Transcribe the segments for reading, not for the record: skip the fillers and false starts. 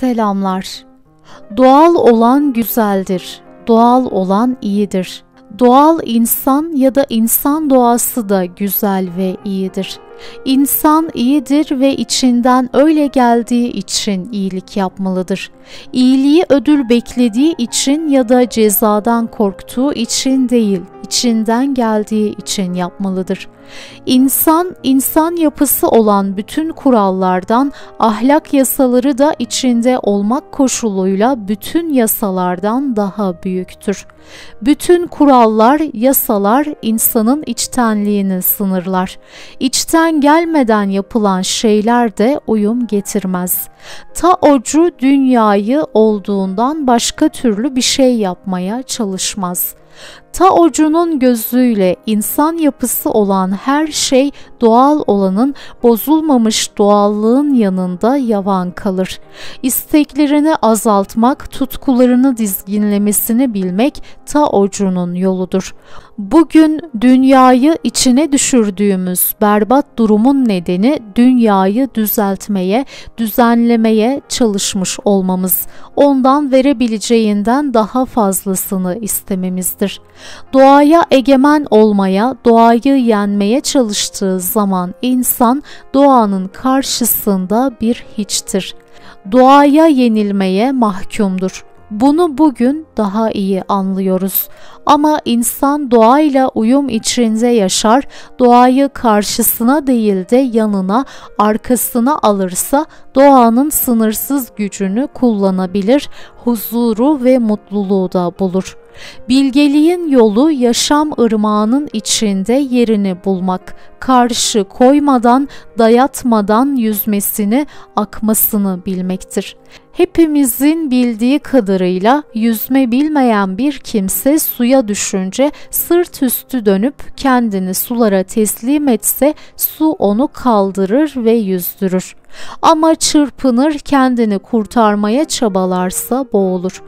Selamlar. Doğal olan güzeldir. Doğal olan iyidir. Doğal insan ya da insan doğası da güzel ve iyidir. İnsan iyidir ve içinden öyle geldiği için iyilik yapmalıdır. İyiliği ödül beklediği için ya da cezadan korktuğu için değil, içinden geldiği için yapmalıdır. İnsan yapısı olan bütün kurallardan, ahlak yasaları da içinde olmak koşuluyla bütün yasalardan daha büyüktür. Bütün kurallar, yasalar insanın içtenliğini sınırlar. İçten gelmeden yapılan şeyler de uyum getirmez. Ta ocu dünyayı olduğundan başka türlü bir şey yapmaya çalışmaz. Ta ocunun gözüyle insan yapısı olan her şey doğal olanın bozulmamış doğallığın yanında yavan kalır. İsteklerini azaltmak, tutkularını dizginlemesini bilmek ta ocunun yoludur. Bugün dünyayı içine düşürdüğümüz berbat durumun nedeni dünyayı düzeltmeye, düzenlemeye çalışmış olmamız, ondan verebileceğinden daha fazlasını istememizdir. Doğaya egemen olmaya, doğayı yenmeye çalıştığı zaman insan doğanın karşısında bir hiçtir. Doğaya yenilmeye mahkumdur. Bunu bugün daha iyi anlıyoruz. Ama insan doğayla uyum içinde yaşar, doğayı karşısına değil de yanına, arkasına alırsa doğanın sınırsız gücünü kullanabilir, huzuru ve mutluluğu da bulur. Bilgeliğin yolu yaşam ırmağının içinde yerini bulmak, karşı koymadan, dayatmadan yüzmesini, akmasını bilmektir. Hepimizin bildiği kadarıyla yüzme bilmeyen bir kimse suya düşünce sırt üstü dönüp kendini sulara teslim etse su onu kaldırır ve yüzdürür. Ama çırpınır, kendini kurtarmaya çabalarsa boğulur.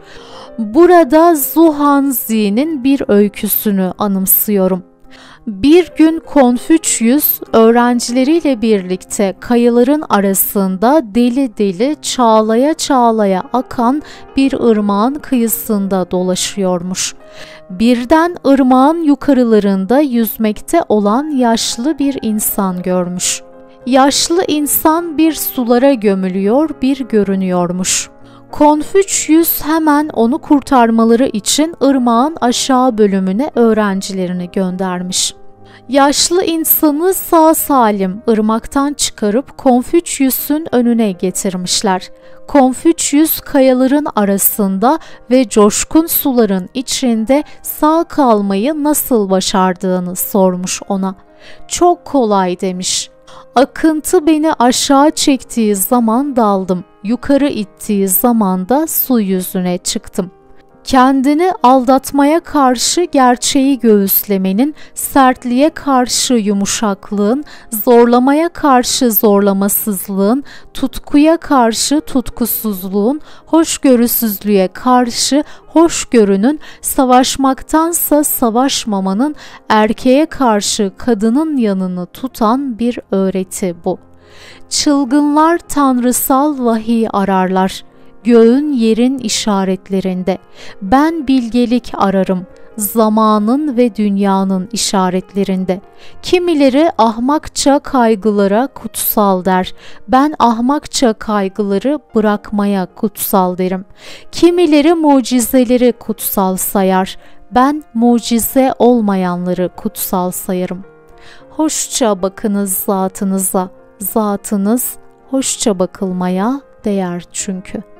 Burada Zhuangzi'nin bir öyküsünü anımsıyorum. Bir gün Konfüçyüs öğrencileriyle birlikte kayaların arasında deli deli çağlaya çağlaya akan bir ırmağın kıyısında dolaşıyormuş. Birden ırmağın yukarılarında yüzmekte olan yaşlı bir insan görmüş. Yaşlı insan bir sulara gömülüyor, bir görünüyormuş. Konfüçyüs hemen onu kurtarmaları için ırmağın aşağı bölümüne öğrencilerini göndermiş. Yaşlı insanı sağ salim ırmaktan çıkarıp Konfüçyüs'ün önüne getirmişler. Konfüçyüs kayaların arasında ve coşkun suların içinde sağ kalmayı nasıl başardığını sormuş ona. Çok kolay demiş. Akıntı beni aşağı çektiği zaman daldım. Yukarı ittiği zaman da su yüzüne çıktım. Kendini aldatmaya karşı gerçeği göğüslemenin, sertliğe karşı yumuşaklığın, zorlamaya karşı zorlamasızlığın, tutkuya karşı tutkusuzluğun, hoşgörüsüzlüğe karşı hoşgörünün, savaşmaktansa savaşmamanın, erkeğe karşı kadının yanını tutan bir öğreti bu. Çılgınlar tanrısal vahiy ararlar. Göğün yerin işaretlerinde. Ben bilgelik ararım. Zamanın ve dünyanın işaretlerinde. Kimileri ahmakça kaygılara kutsal der. Ben ahmakça kaygıları bırakmaya kutsal derim. Kimileri mucizeleri kutsal sayar. Ben mucize olmayanları kutsal sayarım. Hoşça bakınız zatınıza. Zatınız hoşça bakılmaya değer çünkü.